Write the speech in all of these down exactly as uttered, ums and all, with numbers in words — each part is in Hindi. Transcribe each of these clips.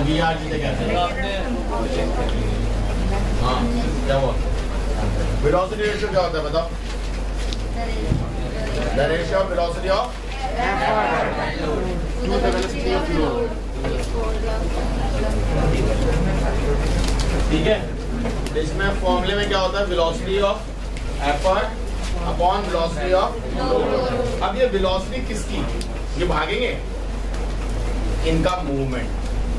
वी आर जिसे कहते हैं। हाँ क्या हुआ? वेलोसिटी रेशियो क्या होता है बताओ? The ratio of velocity of to the velocity of load. ठीक है, इसमें फॉर्मूले में क्या होता है? Velocity of effort upon velocity of load. अब ये वेलोसिटी किसकी? ये भागेंगे, इनका मूवमेंट,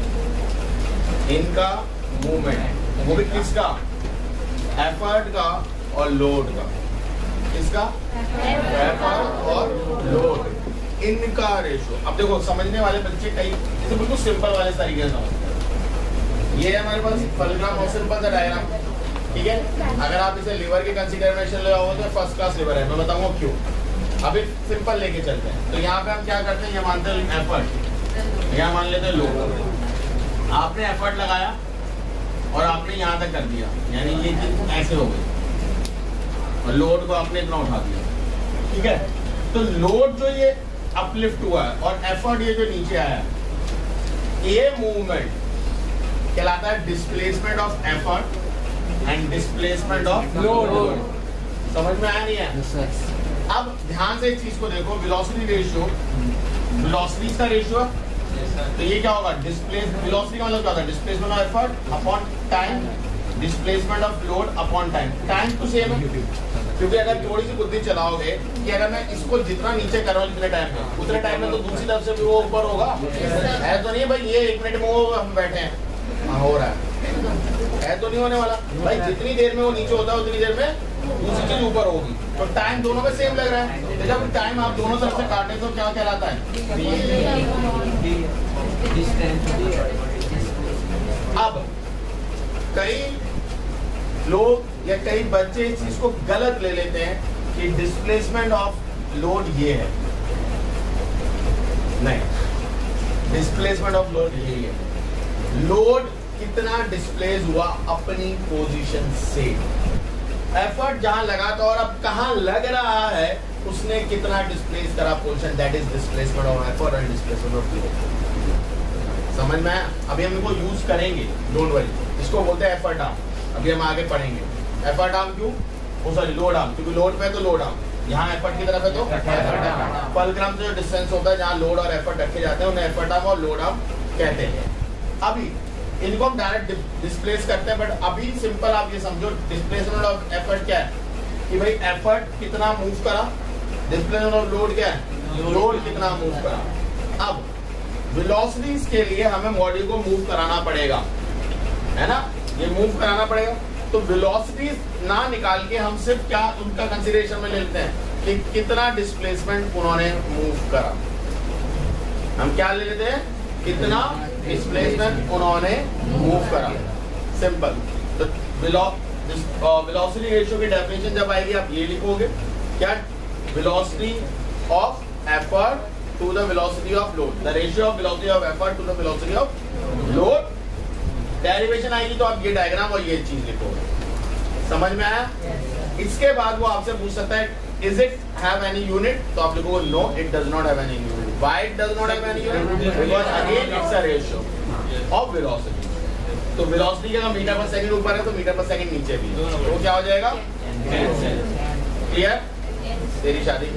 इनका मूवमेंट, वो भी किसका? एफर्ट का और लोड का। किसका? एफर्ट और लोड, इनका रेशियो। अब देखो समझने वाले बच्चे कई जैसे बिल्कुल सिंपल वाले तरीके से समझते हैं। ये है हमारे पास फलग्राम और सिंपल सा डायग्राम, ठीक है। अगर आप इसे लीवर के कंसीडरेशन ले आओगे तो फर्स्ट क्लास लीवर है, मैं बताऊंगा क्यों। अभी सिंपल लेके चलते हैं। तो यहाँ पे हम क्या करते हैं, ये मानते हैं एफर्ट, यहाँ मान लेते हैं लोड। आपने एफर्ट लगाया और आपने यहाँ तक कर दिया, यानी ये चीज ऐसे हो गई, और लोड को आपने इतना उठा दिया, ठीक है। तो लोड जो ये अपलिफ्ट हुआ है और एफर्ट ये जो नीचे आया है, ये मूवमेंट कहलाता है displacement of effort and displacement of load. समझ में आया नहीं है? अब ध्यान से एक चीज को देखो, वेलोसिटी रेशियो, वेलोसिटी का रेशियो, तो ये क्या होगा? डिस्प्लेस वेलोसिटी का मतलब क्या होता है? Displacement of effort upon time, displacement of load upon time. Time तो सेम है, क्योंकि अगर थोड़ी सी बुद्धि चलाओगे कि अगर मैं इसको जितना नीचे कर रहा हूँ जितने टाइम में, उतने टाइम में तो दूसरी तरफ से भी वो ऊपर होगा। है तो नहीं भाई, ये एक मिनट में वो हम बैठे हैं, हाँ हो रहा है, है तो नहीं होने वाला भाई। जितनी देर में वो नीचे होता है उतनी देर में दूसरी चीज ऊपर होगी। तो टाइम दोनों में सेम लग रहा है, तो जब टाइम आप दोनों तरफ से काटे तो क्या कहलाता है? अब कई लोग या कई बच्चे इस चीज को गलत ले लेते हैं कि डिस्प्लेसमेंट ऑफ लोड ये है, नहीं, डिस्प्लेसमेंट ऑफ लोड ये है। लोड कितना डिस्प्लेस हुआ अपनी पोजीशन से, एफर्ट जहां लगा था और अब कहां लग रहा है उसने कितना डिस्प्लेस करा position, that is displacement of effort and displacement of load. समझ में आया? अभी हम इनको यूज करेंगे, डोंट वरी। इसको बोलते हैं एफर्ट आर्म, अभी हम आगे पढ़ेंगे। एफर्ट आर्म क्यों? वो सॉरी लोड आर्म, क्योंकि लोड पे तो लोड आर्म, यहाँ एफर्ट की तरफ है तो एफर्ट आर्म। फलग्राम से जो डिस्टेंस होता है जहाँ लोड और एफर्ट रखे जाते हैं उन्हें एफर्ट आर्म और लोड आर्म कहते हैं। अभी इनको हम डायरेक्ट डिस्प्लेस करते हैं, बट अभी सिंपल आप ये समझो, डिस्प्लेसमेंट ऑफ एफर्ट क्या है कि भाई एफर्ट कितना मूव करा, डिस्प्लेसमेंट ऑफ लोड क्या है, लोड कितना मूव करा। अब वेलोसिटीज के लिए हमें बॉडी को मूव कराना पड़ेगा, है ना, ये मूव कराना पड़ेगा। तो वेलोसिटीज ना निकाल के हम सिर्फ क्या उनका कंसीडरेशन में लेते हैं कि कितना डिस्प्लेसमेंट उन्होंने मूव करा। हम क्या ले लेते हैं? कितना डिस्प्लेसमेंट उन्होंने मूव करा, सिंपल। तो वेलोसिटी रेशियो की डेफिनेशन जब आएगी आप ये लिखोगे, क्या? Velocity of effort to the velocity of load, the ratio of velocity of effort to the velocity of load. Derivation आएगी तो आप ये डायग्राम और ये चीज लिखोगे। समझ में आया? इसके बाद वो आपसे पूछ सकता है is it have any unit, तो आप लिखोगे no it does not have any unit. Why it does not have any unit? Because again it's a ratio of velocity. तो वेलोसिटी का मीटर पर सेकंड ऊपर है तो मीटर पर सेकंड नीचे भी है, तो क्या हो जाएगा? क्लियर? तेरी शादी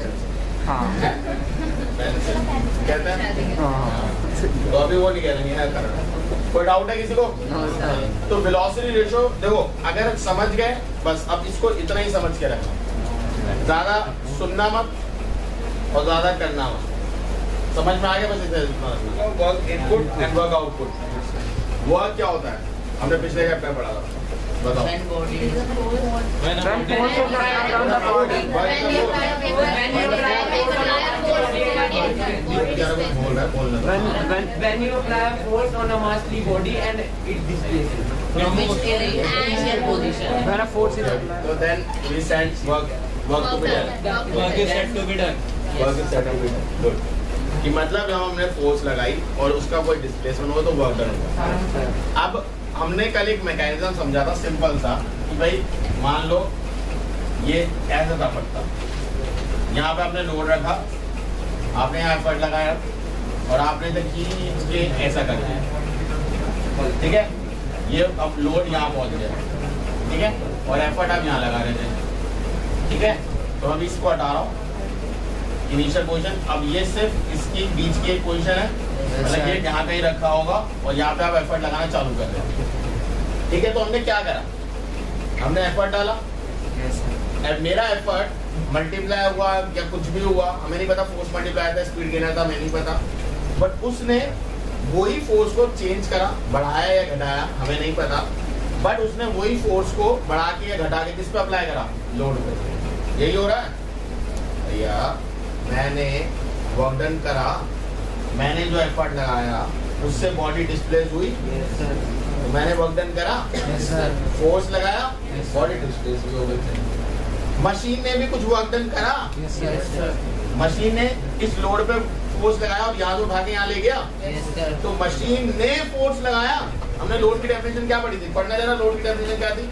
कहते हैं, तो अभी वो नहीं कह रहे हैं कर रहा। कोई डाउट है किसी को? तो वेलोसिटी रेशियो देखो, अगर समझ गए बस, अब इसको इतना ही समझ के रखना, ज्यादा सुनना मत और ज्यादा करना मत। समझ में आ गया? बस इतना work input and work output. Work क्या होता है हमने पिछले चैप्टर में पढ़ा था, बताओ। When you apply a force on a massly body and it displaces from its initial position. When a force is applied. So then we send work work to be done. Work is said to be done. Work is said to be done. Good. कि मतलब जब हमने फोर्स लगाई और उसका कोई डिस्प्लेसमेंट हुआ तो वर्क करेंगे। अब हमने कल एक मैकेनिज्म समझा था सिंपल सा कि भाई मान लो ये ऐसा था पट्टा, यहाँ पे आपने लोड रखा, आपने यहाँ एफर्ट लगाया और आपने इसे खींच के ऐसा कर दिया, ठीक है, ये अब लोड यहाँ पहुंच गया, ठीक है, और एफर्ट आप यहाँ लगा रहे थे, ठीक है। तो अभी इसको हटा रहा हूँ इनिशियल पोजीशन। अब ये सिर्फ इसकी बीच की एक पोजीशन है, मतलब ये यहाँ कहीं रखा होगा और यहाँ पे आप एफर्ट लगाना चालू कर रहे हैं, ठीक है। तो हमने क्या करा, हमने एफर्ट डाला, अब मेरा एफर्ट मल्टीप्लाई हुआ या कुछ भी हुआ, हमें नहीं पता, फोर्स मल्टीप्लाई था, स्पीड गेनर था, हमें नहीं पता, बट उसने वही फोर्स को चेंज करा, बढ़ाया या घटाया हमें नहीं पता, बट उसने वही फोर्स को बढ़ा के या घटा के किस पे अप्लाई करा, लोड पे। यही हो रहा है भैया, मैंने वर्क डन करा, मैंने जो एफर्ट लगाया उससे बॉडी डिस्प्लेस हुई, तो मैंने वर्क डन करा, फोर्स लगाया, बॉडी डिस्प्लेस भी हो गई। मशीन ने भी कुछ वर्क डन करा, मशीन ने इस लोड पे फोर्स लगाया और यहाँ से उठा के यहाँ ले गया, तो मशीन ने फोर्स लगाया। हमने लोड की डेफिनेशन क्या पढ़ी थी, पढ़ना जरा, लोड की डेफिनेशन क्या थी?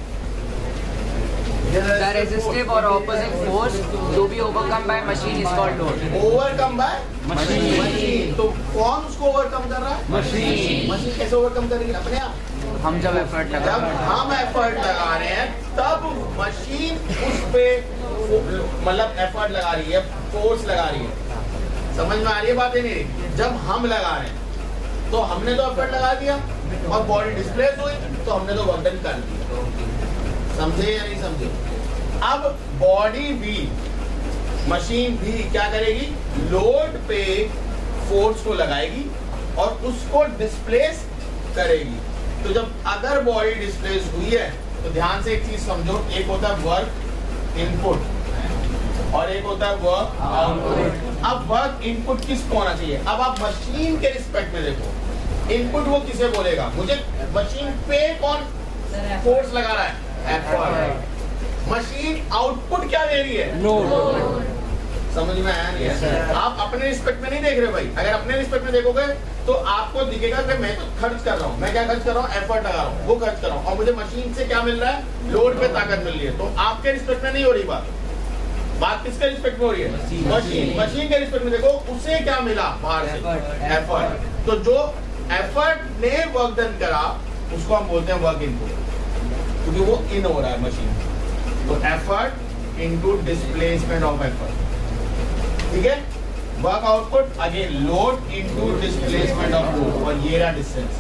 The resistive or opposing force to be overcome by machine is called load. Overcome by Machine. machine. तो कौन उसको ओवरकम कर रहा है? Machine. मशीन कैसे ओवरकम करेगी? अपने आप। हम जब एफर्ट लगा जब हम एफर्ट लगा रहे हैं तब मशीन उस पे मतलब एफर्ट लगा रही है, फोर्स लगा रही है। समझ में आ रही है बातें मेरी? जब हम लगा रहे हैं तो हमने तो एफर्ट लगा दिया और बॉडी डिस्प्लेस हुई, तो हमने तो वर्क डन कर दिया। समझे या नहीं समझे? अब बॉडी भी, मशीन भी क्या करेगी, लोड पे फोर्स को लगाएगी और उसको डिस्प्लेस करेगी। तो जब अगर बॉडी डिस्प्लेस हुई है तो ध्यान से एक चीज समझो, एक होता है वर्क इनपुट और एक होता है वर्क आउटपुट। अब वर्क इनपुट किसको होना चाहिए? अब आप मशीन के रिस्पेक्ट में देखो, इनपुट वो किसे बोलेगा, मुझे मशीन पे कौन फोर्स लगा रहा है, एफर्ट। मशीन आउटपुट क्या दे रही है, लोड। समझ में आया नहीं है? आप अपने रिस्पेक्ट में नहीं देख रहे भाई। अगर अपने रिस्पेक्ट में देखोगे तो आपको दिखेगा कि मैं तो खर्च कर रहा हूँ, मैं क्या खर्च कर रहा हूँ, एफर्ट लगा रहा हूँ, वो खर्च कर रहा हूँ, और मुझे मशीन से क्या मिल रहा है, लोड पे ताकत मिल रही है। तो आपके रिस्पेक्ट में नहीं हो रही बात, बात किसके रिस्पेक्ट में हो रही है, मशीन। मशीन के रिस्पेक्ट में देखो, उसे क्या मिला बाहर से, एफर्ट। तो जो एफर्ट ने वर्क डन करा उसको हम बोलते हैं वर्क इनपुट, क्योंकि वो इन हो रहा है मशीन। तो effort into displacement of effort, ठीक है। Work output again load into displacement of load, और ये रहा डिस्टेंस।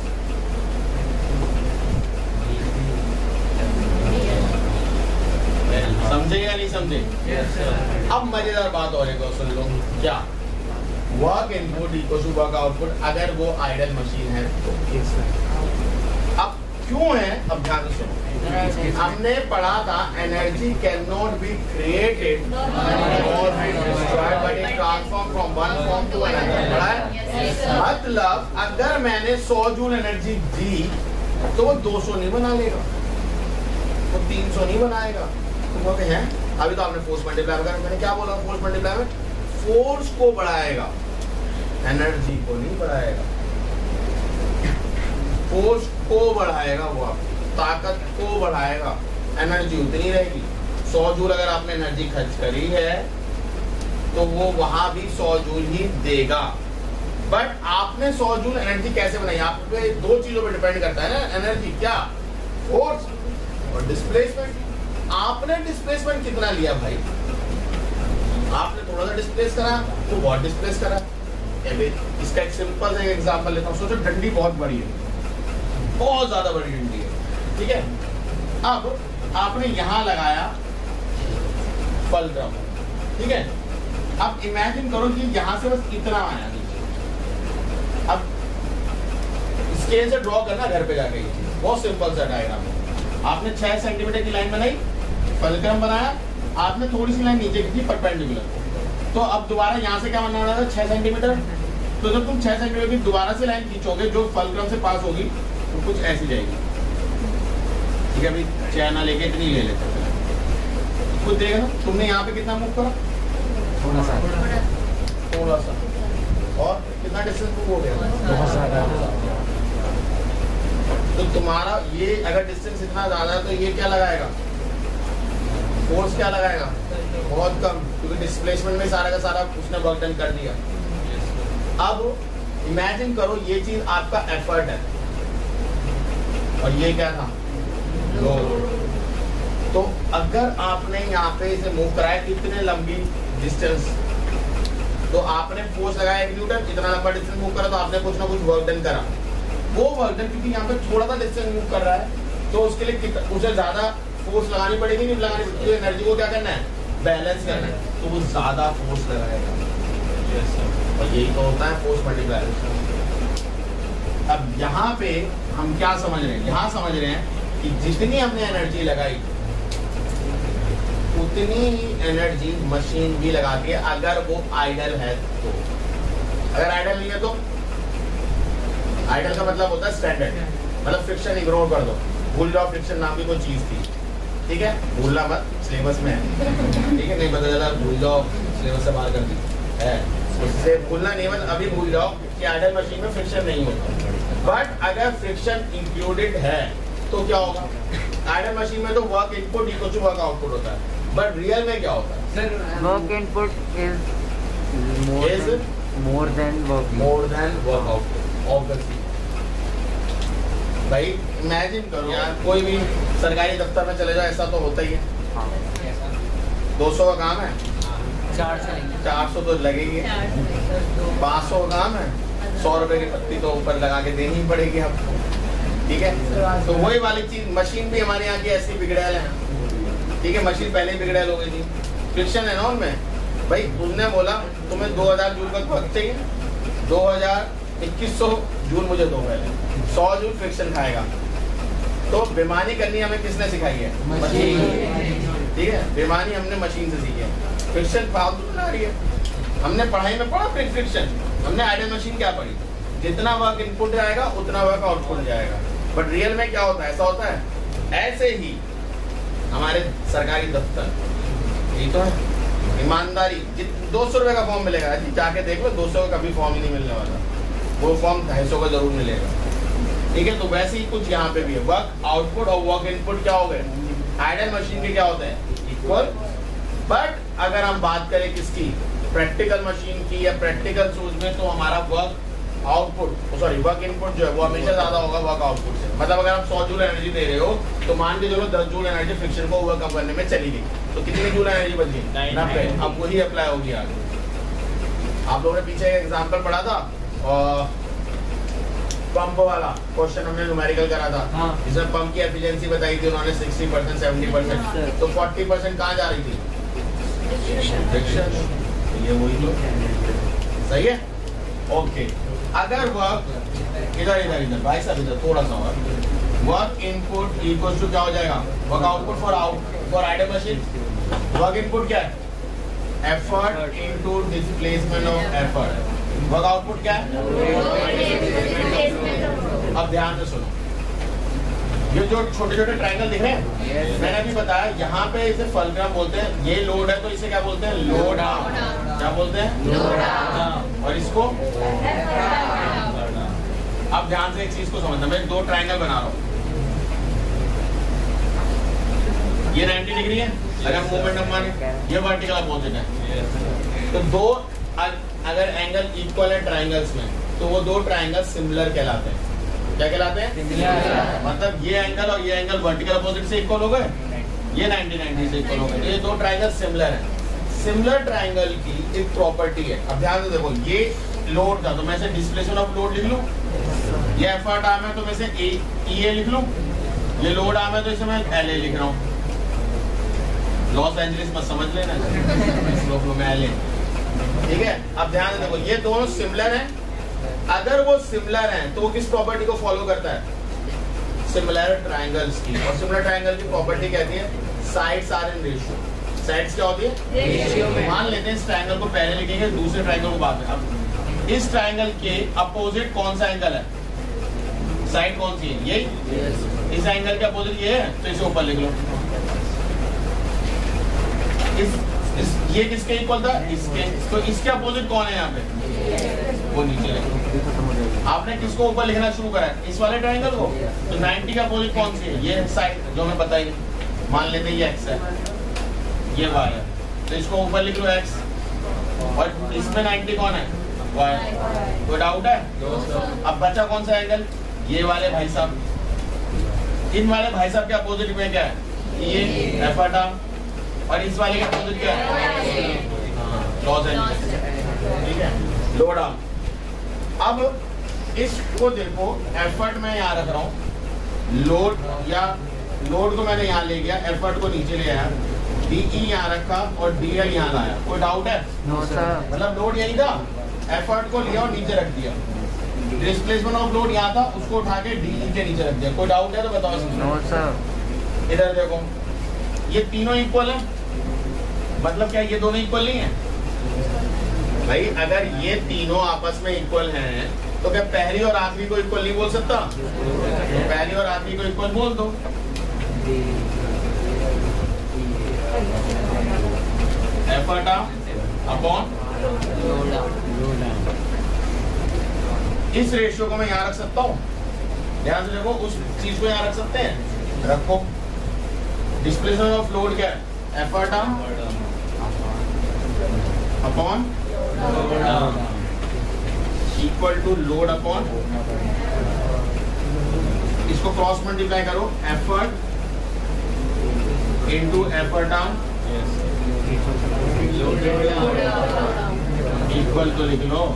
समझे या नहीं समझे? अब मजेदार बात और एक और सुन लो, क्या work input equal to work output अगर वो आइडल मशीन है तो। अब क्यों है, अब ध्यान से सुनो। हमने पढ़ा था energy can not be created or be destroyed but it transform from one form to another. पढ़ा है? मतलब अगर मैंने सौ जूल एनर्जी दी तो वो दो सौ नहीं बना लेगा, वो तीन सौ नहीं बनाएगा। तो बोलते हैं अभी तो आपने फोर्स मल्टीप्लाई करा, मैंने क्या बोला, फोर्स मल्टीप्लाई में फोर्स को बढ़ाएगा, एनर्जी को नहीं बढ़ाएगा। फोर्स को बढ़ाएगा, वो आप ताकत को बढ़ाएगा, एनर्जी उतनी रहेगी। सौ जूल अगर आपने एनर्जी खर्च करी है तो वो वहां भी सौ जूल ही देगा। बट आपने सौ जूल एनर्जी कैसे बनाई, आप पे दो चीजों पे डिपेंड करता है ना एनर्जी, क्या, फोर्स और डिस्प्लेसमेंट। आपने डिस्प्लेसमेंट कितना लिया भाई, आपने थोड़ा सा डिस्प्लेस करा तो बहुत डिस्प्लेस करा। इसका एक सिंपल सा एग्जांपल लेता हूँ। सोचो डंडी बहुत बड़ी है, बहुत ज्यादा बड़ी डंडी है, ठीक है। अब आपने यहां लगाया फलक्रम, ठीक है। अब इमेजिन करो कि यहां से बस इतना आया नीचे। अब स्केल से ड्रॉ करना घर पे जाके, बहुत सिंपल सा डायग्राम है। आपने छह सेंटीमीटर की लाइन बनाई, फलक्रम बनाया, आपने थोड़ी सी लाइन नीचे की थी परपेंडिकुलर, तो अब दोबारा यहाँ से क्या बनाना था, छह सेंटीमीटर। तो जब तुम छह सेंटीमीटर की दोबारा से लाइन खींचोगे जो फलक्रम से पास होगी तो कुछ ऐसी जाएगी, ठीक है। अभी चाइना लेके इतनी ले लेते हैं, कुछ देगा ना। तुमने यहाँ पे कितना मूव करा, थोड़ा सा थोड़ा सा, और कितना डिस्टेंस मूव हो गया, बहुत ज्यादा। तो तुम्हारा ये अगर डिस्टेंस इतना ज्यादा है तो ये क्या लगाएगा, फोर्स क्या लगाएगा, बहुत कम, क्योंकि डिस्प्लेसमेंट में सारा का सारा उसने वर्क डन कर दिया। अब इमेजिन करो ये चीज आपका एफर्ट है, और ये क्या था, लोड। तो अगर आपने यहाँ पे इसे मूव कराया कितने लंबी डिस्टेंस, तो आपने फोर्स लगाया एक न्यूटन, इतना लंबा डिस्टेंस मूव करा तो आपने कुछ ना कुछ वर्क डन करा। वो वर्क डन क्योंकि यहाँ पे थोड़ा सा डिस्टेंस मूव कर रहा है तो उसके लिए कितना, उसे ज्यादा फोर्स लगानी पड़ेगी, नहीं लगानी पड़ेगी, एनर्जी को क्या करना है, बैलेंस करना है, तो वो ज्यादा फोर्स लगाएगा। और यही तो होता है फोर्स मल्टीप्लाई। अब यहाँ पे हम क्या समझ रहे हैं, यहाँ समझ रहे हैं कि जितनी हमने एनर्जी लगाई उतनी ही एनर्जी मशीन भी लगा के, अगर वो आइडल है तो। अगर आइडल नहीं है तो, आइडल का मतलब होता है स्टैंडर्ड, मतलब फ्रिक्शन इग्नोर कर दो, भूल जाओ फ्रिक्शन नाम की कोई चीज थी, ठीक है, भूलना मत, सिलेबस में है, ठीक है, नहीं पता चला भूल जाओ सिलेबस से बाहर कर दी है, उससे भूलना नहीं, मतलब अभी भूल जाओ कि आइडल मशीन में फ्रिक्शन नहीं होता। बट अगर फ्रिक्शन इंक्लूडेड है तो क्या होगा, आइडल मशीन में तो work input equal to work output होता है, बट रियल में क्या होता है, work input is more Is more than work more than work output, obviously. भाई इमेजिन करो यार, कोई भी सरकारी दफ्तर में चले जाओ, ऐसा तो होता ही है, दो सौ का काम है, चार सौ चार सौ तो लगेगी, पाँच सौ का काम है, सौ रुपए की पत्ती तो ऊपर लगा के देनी ही पड़ेगी अब, ठीक है। तो वही वाली चीज मशीन भी हमारे यहाँ की ऐसी बिगड़ैल है, ठीक है, मशीन पहले ही बिगड़ैल हो गई थी, फ्रिक्शन है ना उनमें। भाई तुमने बोला तुम्हें दो हजार जूल का वक्त चाहिए, दो हजार इक्कीस सौ जूल मुझे दो पहले, सौ जूल फ्रिक्शन खाएगा। तो बेमानी करनी हमें किसने सिखाई है, मशीन, ठीक है, बेमानी हमने मशीन से सीखी है। फ्रिक्शन फालतू बना रही है, हमने पढ़ाई में पढ़ा फ्रिक्शन, हमने आइडल मशीन क्या पढ़ी, जितना वर्क इनपुट जाएगा उतना वर्क आउटपुट जाएगा। बट रियल में क्या होता है, ऐसा होता है, ऐसे ही हमारे सरकारी दफ्तर, ये तो है ईमानदारी, दो सौ रुपए का फॉर्म मिलेगा जी, जाके देख लो, दो सौ का कभी फॉर्म ही नहीं मिलने वाला, वो फॉर्म ढाई सौ का जरूर मिलेगा, ठीक है। तो वैसे ही कुछ यहाँ पे भी है, वर्क आउटपुट और वर्क इनपुट क्या हो गए, आइडल मशीन के क्या होते हैं, इक्वल। बट अगर हम बात करें किसकी, प्रैक्टिकल मशीन की या प्रैक्टिकल सूज में, तो हमारा work output sorry work input जो है वो हमेशा ज्यादा होगा वर्क आउटपुट से। मतलब अगर आप सौ जूल एनर्जी दे रहे हो तो मान के चलो दस जूल एनर्जी फ्रिक्शन को ओवरकम करने में चली गई, तो कितनी जूल एनर्जी बची, नब्बे। अब वही अप्लाई होगी आगे। आप लोगों ने पीछे एक एग्जांपल पढ़ा था और पंप वाला क्वेश्चन हमने न्यूमेरिकल करा था, हाँ। जिसमें पंप की एफिशिएंसी बताई थी उन्होंने साठ परसेंट सेवेंटी परसेंट, तो चालीस परसेंट कहाँ जा रही थी, फ्रिक्शन। ये वही तो सही है, ओके। अगर वर्क इधर इधर इधर भाई साहब इधर थोड़ा सा और, वर्क इनपुट इक्वल टू क्या हो जाएगा, work output for out for ideal machine. Work input क्या है, effort into displacement of effort. Work output क्या है, अब ध्यान से सुनो, ये जो छोटे छोटे ट्रायंगल दिख रहे हैं, yes, मैंने अभी बताया यहाँ पे इसे फलक्रम बोलते हैं, ये लोड है तो इसे क्या बोलते हैं, लोड आर्म। क्या बोलते हैं, लोड आर्म। और इसको अब ध्यान से एक चीज को समझना, मैं दो ट्रायंगल बना रहा हूँ, ये नब्बे डिग्री है, अगर मूवमेंट हम माने, ये वर्टिकल अपोजिट है, तो दो अगर एंगल इक्वल है ट्रायंगल्स में, तो वो दो ट्रायंगल सिमिलर कहलाते हैं। क्या कहलाते हैं, मतलब ये एंगल और ये एंगल वर्टिकल अपोजिट से इक्वल हो गए, ये नब्बे नब्बे से इक्वल हो गए, तो ये दो ट्रायंगल सिमिलर हैं। सिमिलर ट्रायंगल की एक प्रॉपर्टी है, अब ध्यान से देखो, ये लोड था तो मैं से डिस्प्लेसमेंट ऑफ लोड लिख लूं, ये एफर्ट आर्म है तो मैं से ए ई ए लिख लूं, ये लोड आर्म है तो इसे मैं एल ए लिख रहा हूँ। लॉस एंजलिस मत समझ लेना, में एल ए, ठीक है। अब ध्यान से देखो, ये दोनों सिमिलर हैं, अगर वो सिमिलर हैं तो वो किस प्रॉपर्टी को फॉलो करता है, सिमिलर ट्रायंगल्स की। और सिमिलर ट्रायंगल की प्रॉपर्टी कहती है sides are in ratio. Sides क्या होती है, रेशियो में। मान लेते हैं इस ट्रायंगल को पहले लिखेंगे, दूसरे ट्रायंगल को बाद में। अब इस ट्रायंगल के अपोजिट कौन सा एंगल है, साइड कौन सी है, यही। इस एंगल के अपोजिट ये है तो इसे ऊपर लिख लो। इस, इस ये किसके इक्वल था, इसके, तो इसके अपोजिट कौन है यहाँ पे, वो नीचे लिखो। आपने किसको ऊपर लिखना शुरू करा है, इस वाले ट्रायंगल को, तो नब्बे का अपोजिट कौन सी है, ये साइड जो हमें बताइए। मान लेते हैं ये x है, ये y है, तो इसको ऊपर लिख लो x, और इसमें नब्बे कौन है, y। कोई डाउट है, अब बचा कौन सा एंगल, ये वाले भाई साहब, इन वाले भाई साहब के अपोजिट में क्या है? ये एफर्ट आर्म, और इस वाले के अपोजिट क्या है? लॉस एंजल्स, ठीक है, लोड आर्म। अब इसको देखो, एफर्ट मैं यहाँ रख रहा हूँ, लोड या लोड को मैंने यहाँ ले गया, एफर्ट को नीचे ले आया, डीई यहाँ रखा और डीएल यहाँ लाया। कोई डाउट है? No sir. मतलब लोड यही था, एफर्ट को लिया और नीचे रख दिया, डिस्प्लेसमेंट ऑफ लोड यहाँ था, उसको उठा के डीई के नीचे रख दिया। कोई डाउट है तो बताओ इसमें। No sir. इधर देखो, ये तीनों इक्वल है, मतलब क्या ये दोनों इक्वल नहीं है? भाई अगर ये तीनों आपस में इक्वल हैं तो क्या पहली और आखिरी को इक्वल नहीं बोल सकता? तो पहली और आखिरी को इक्वल बोल दो। एफर्ट अपॉन इस रेशियो को मैं यहाँ रख सकता हूँ, ध्यान से देखो, उस चीज को यहाँ रख सकते हैं, रखो। डिस्प्लेसमेंट ऑफ लोड क्या है? Effort upon equal to load upon, इसको क्रॉस मल्टीप्लाई करो, effort into effort arm equal तो लिख लो,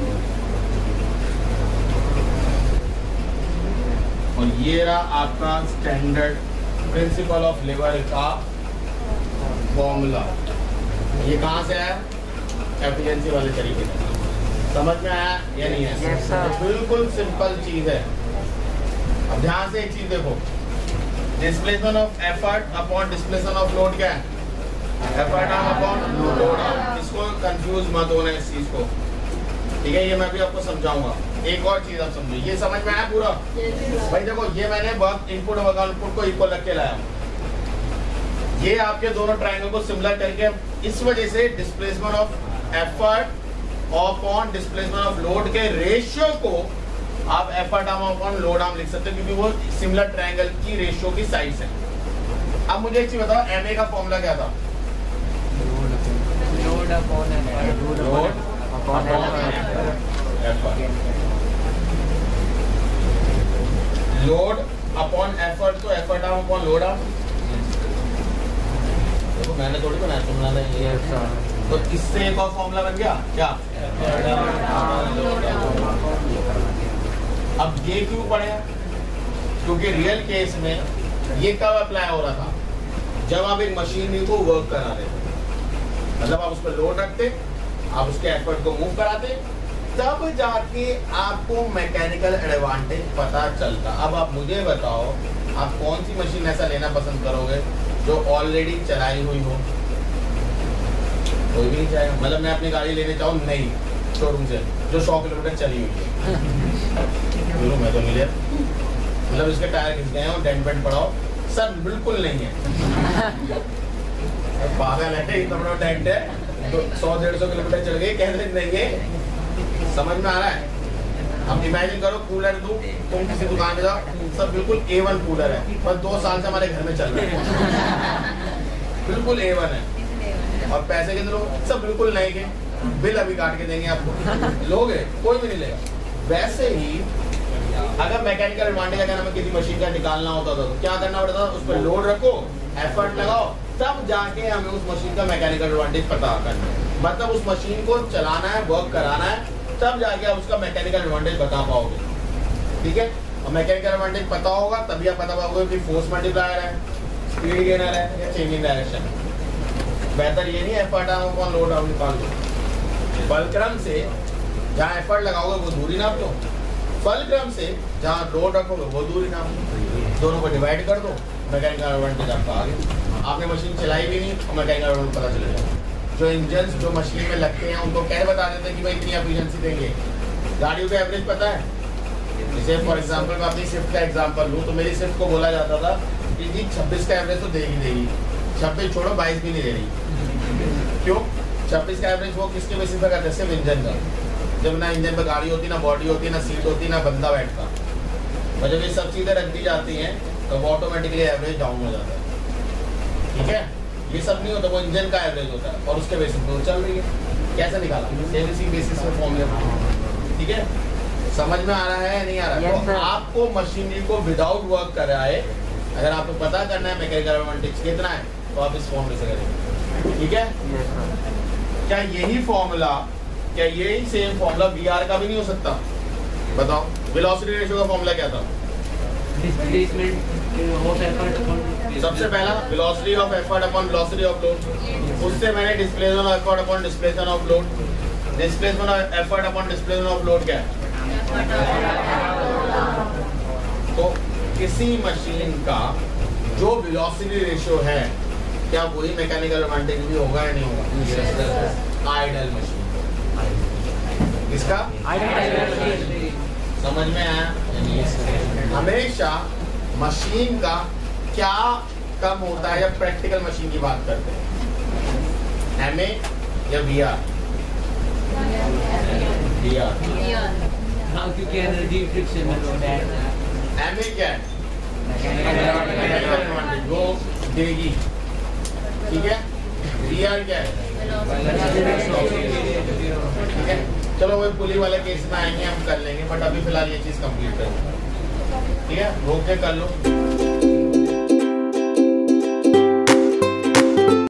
और ये रहा आपका स्टैंडर्ड प्रिंसिपल ऑफ लेवल का फॉर्मूला। ये कहाँ से है? एफिशिएंसी वाले तरीके से। समझ में आया या नहीं है? yes, तो बिल्कुल सिंपल चीज है। अब ध्यान से एक चीज देखो, displacement of effort upon displacement of load क्या है? Effort arm upon load arm. इसको कंफ्यूज मत होना इस चीज को, ठीक है? ये मैं भी आपको समझाऊंगा। एक और चीज आप समझो, ये समझ में आया पूरा? yes, भाई देखो, ये मैंने वर्क इनपुट वर्क आउटपुट को इक्वल रख के लाया, ये आपके दोनों ट्रायंगल को सिमिलर करके, इस वजह से displacement of effort upon displacement of load के रेशियो को आप effort arm upon load arm लिख सकते हो, क्योंकि वो सिमिलर ट्रायंगल की रेशियो की साइड्स है। अब मुझे एक चीज बताओ, एमए का फॉर्मूला क्या था? Load upon effort, load upon effort, load upon effort, तो effort arm upon load arm. देखो मैंने थोड़ी बनाया, तुमने नहीं। Yes sir. तो इससे एक और फॉर्मूला बन गया क्या? अब ये क्यों पढ़े? क्योंकि रियल केस में ये कब अप्लाई हो रहा था? जब आप एक मशीनरी को वर्क करा रहे थे, मतलब आप उस पर लोड रखते, आप उसके एफर्ट को मूव कराते, तब जाके आपको मैकेनिकल एडवांटेज पता चलता। अब आप मुझे बताओ, आप कौन सी मशीन ऐसा लेना पसंद करोगे जो ऑलरेडी चलाई हुई हो? कोई भी नहीं चाहेगा। मतलब मैं अपनी गाड़ी लेने चाहूँ नई शोरूम से जो सौ किलोमीटर चली हुई है, बोलो मैं तो मिले, मतलब इसके टायर घिस गए और डेंट पेंट पड़ाओ, सर बिल्कुल नहीं है, पागल है, इतना बड़ा डेंट है, तो सौ डेढ़ सौ किलोमीटर चल गए, कह रहे नहीं है। समझ में आ रहा है? अब इमेजिन करो, कूलर दूं, तुम किसी दुकान में जाओ, सब बिल्कुल ए वन कूलर है, पर दो साल से हमारे घर में चल रहा है, बिल्कुल ए वन है, और पैसे कितने लो? सब बिल्कुल नहीं के, बिल अभी काट के देंगे आपको, लोगे? कोई भी नहीं लेगा। वैसे ही अगर मैकेनिकल एडवांटेज अगर हमें किसी मशीन का निकालना होता था तो क्या करना पड़ता था? उस पर लोड रखो, एफर्ट लगाओ, तब जाके हमें उस मशीन का मैकेनिकल एडवांटेज पता करना है। मतलब उस मशीन को चलाना है, वर्क कराना है, तब जाके आप उसका मैकेनिकल एडवांटेज बता पाओगे, ठीक है? और मैकेनिकल एडवांटेज पता होगा तभी आप पता पाओगे कि फोर्स मल्टीप्लायर है, स्पीड गेनर है या चेंजिंग डायरेक्शन। बेहतर ये नहीं effort arm upon load arm निकाल दो, फलक्रम से जहाँ एफर्ट लगाओगे वो दूरी नाप लो, फलक्रम से जहाँ लोड रखोगे वो दूरी नाप लो, दोनों को डिवाइड कर दो, मैकेनिकल एडवांटेज आपका आ गया। आपने मशीन चलाई भी नहीं और मैकेनिकल एडवांटेज पता चलेगा। जो इंजन जो मशीन में लगते हैं उनको क्या बता देते हैं कि भाई इतनी एफिशिएंसी देंगे। गाड़ियों का एवरेज पता है? जैसे फॉर एग्जांपल मैं अपनी शिफ्ट का एग्जांपल लूँ तो मेरी शिफ्ट को बोला जाता था कि जी छब्बीस का एवरेज तो देगी देगी, छब्बीस छोड़ो बाईस भी नहीं दे रही। क्यों? छब्बीस का एवरेज वो किसके बेसिस पर करते हैं? सिर्फ इंजन का। जब ना इंजन पर गाड़ी होती, ना बॉडी होती, ना सीट होती, ना बंदा बैठता, और जब ये सब चीज़ें रख दी जाती हैं तो वो ऑटोमेटिकली एवरेज डाउन हो जाता है, ठीक है? ये सब नहीं होता, वो इंजन का एवरेज होता है और उसके बेसिस पर चल रही है। कैसे निकाला? सेम इसी बेसिस पे फॉर्मूला, ठीक है? समझ में आ रहा है या नहीं आ रहा? Yes, तो sir. आपको मशीनरी को विदाउट वर्क कराए, अगर आपको पता करना है मैकेनिकल एडवांटेज कितना है, तो आप इस फॉर्मूले से करेंगे। ठीक है? Yes, sir. क्या यही फॉर्मूला, क्या यही सेम फॉर्मूला वी आर का भी नहीं हो सकता? बताओ, वेलोसिटी रेशियो का फॉर्मूला क्या था? Displacement of effort upon displacement. सबसे पहला velocity of effort upon velocity of load, उससे मैंने displacement of effort upon displacement of load, displacement of effort upon displacement of load क्या है? तो किसी मशीन का जो वेलोसिटी रेशियो है, क्या वही मैकेनिकल एडवांटेज भी होगा या नहीं होगा? Ideal machine. किसका? समझ में आया? हमेशा मशीन का क्या कम होता है जब प्रैक्टिकल मशीन की बात करते हैं? एमए या वीआर? वीआर। हाँ, क्योंकि एनर्जी फ्रिक्शन में होता है। एमए क्या है? मैकेनिकल एडवांटेज वो देगी। ठीक है? वीआर क्या है? ठीक है, चलो वो पुली वाले केस में आएंगे, हम कर लेंगे, बट अभी फिलहाल ये चीज कंप्लीट करेंगे। ठीक है, रोक के कर लो।